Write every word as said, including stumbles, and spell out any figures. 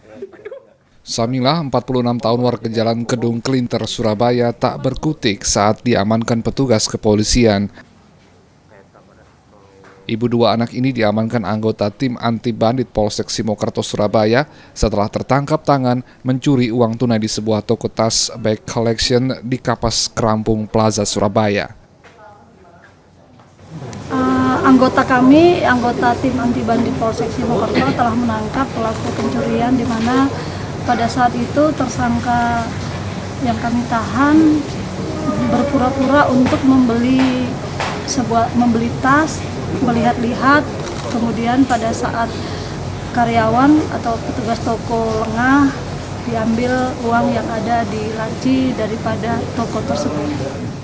Samilah, empat puluh enam tahun warga Jalan Kedung Klinter, Surabaya, tak berkutik saat diamankan petugas kepolisian. Ibu dua anak ini diamankan anggota tim anti bandit Polsek Simokerto, Surabaya setelah tertangkap tangan mencuri uang tunai di sebuah toko tas bag collection di Kapas Kerampung Plaza, Surabaya. Uh, anggota kami, anggota tim anti bandit Polsek Simokerto telah menangkap pelaku pencurian di mana pada saat itu tersangka yang kami tahan berpura-pura untuk membeli sebuah membeli tas, melihat-lihat, kemudian pada saat karyawan atau petugas toko lengah, diambil uang yang ada di laci daripada toko tersebut.